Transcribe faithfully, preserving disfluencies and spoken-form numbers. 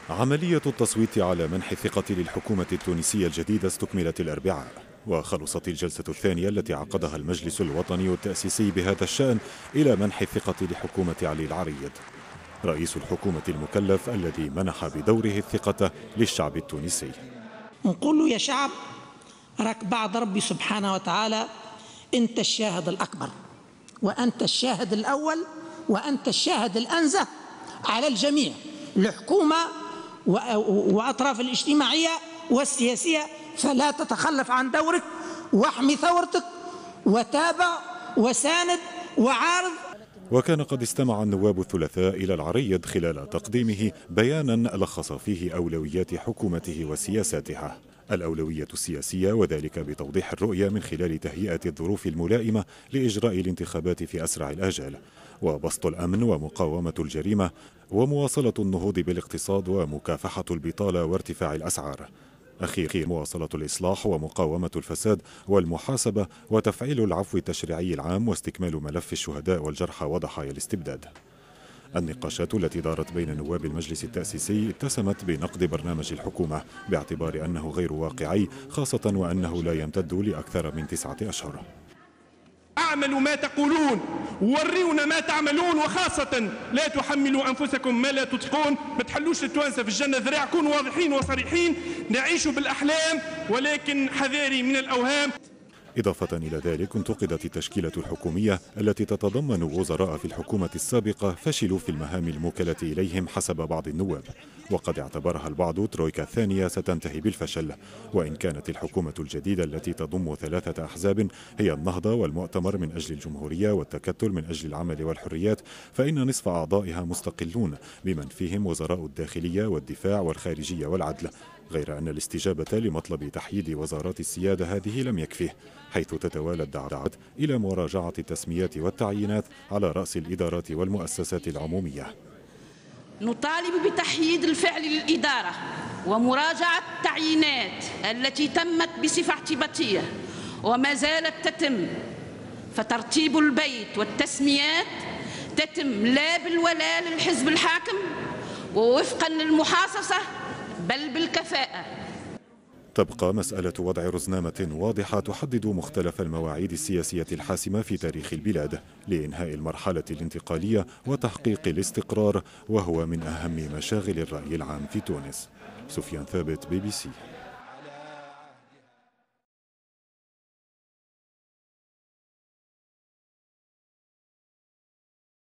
عملية التصويت على منح الثقة للحكومة التونسية الجديدة استكملت الأربعاء، وخلصت الجلسة الثانية التي عقدها المجلس الوطني التأسيسي بهذا الشأن إلى منح الثقة لحكومة علي العريض، رئيس الحكومة المكلف الذي منح بدوره الثقة للشعب التونسي. نقول له يا شعب، راك بعد ربي سبحانه وتعالى أنت الشاهد الأكبر، وأنت الشاهد الأول، وأنت الشاهد الأنزه على الجميع، الحكومة وأطراف الاجتماعية والسياسية، فلا تتخلف عن دورك، واحمي ثورتك، وتابع وساند وعارض. وكان قد استمع النواب الثلاثاء إلى العريض خلال تقديمه بيانا لخص فيه أولويات حكومته وسياساتها. الأولوية السياسية، وذلك بتوضيح الرؤية من خلال تهيئة الظروف الملائمة لإجراء الانتخابات في أسرع الآجال، وبسط الأمن ومقاومة الجريمة، ومواصلة النهوض بالاقتصاد ومكافحة البطالة وارتفاع الأسعار. أخيرا مواصلة الإصلاح ومقاومة الفساد والمحاسبة وتفعيل العفو التشريعي العام واستكمال ملف الشهداء والجرحى وضحايا الاستبداد. النقاشات التي دارت بين نواب المجلس التأسيسي اتسمت بنقد برنامج الحكومة باعتبار أنه غير واقعي، خاصة وأنه لا يمتد لأكثر من تسعة أشهر. اعملوا ما تقولون، وريونا ما تعملون، وخاصة لا تحملوا أنفسكم ما لا تطيقون. ما تحلوش التوانسة في الجنة ذراع، كونوا واضحين وصريحين، نعيش بالأحلام ولكن حذاري من الأوهام. إضافة إلى ذلك انتقدت التشكيلة الحكومية التي تتضمن وزراء في الحكومة السابقة فشلوا في المهام الموكلة إليهم حسب بعض النواب، وقد اعتبرها البعض ترويكا ثانية ستنتهي بالفشل. وإن كانت الحكومة الجديدة التي تضم ثلاثة أحزاب هي النهضة والمؤتمر من أجل الجمهورية والتكتل من أجل العمل والحريات، فإن نصف أعضائها مستقلون بمن فيهم وزراء الداخلية والدفاع والخارجية والعدل، غير أن الاستجابة لمطلب تحييد وزارات السيادة هذه لم يكفه، حيث تتوالى الدعوات إلى مراجعة التسميات والتعيينات على رأس الإدارات والمؤسسات العمومية. نطالب بتحييد الفعل للإدارة ومراجعة التعيينات التي تمت بصفة اعتباطية وما زالت تتم، فترتيب البيت والتسميات تتم لا بالولاء للحزب الحاكم ووفقا للمحاصصة بل بالكفاءة. تبقى مسألة وضع رزنامة واضحة تحدد مختلف المواعيد السياسية الحاسمة في تاريخ البلاد لإنهاء المرحلة الانتقالية وتحقيق الاستقرار، وهو من أهم مشاغل الرأي العام في تونس. سفيان ثابت، بي بي سي.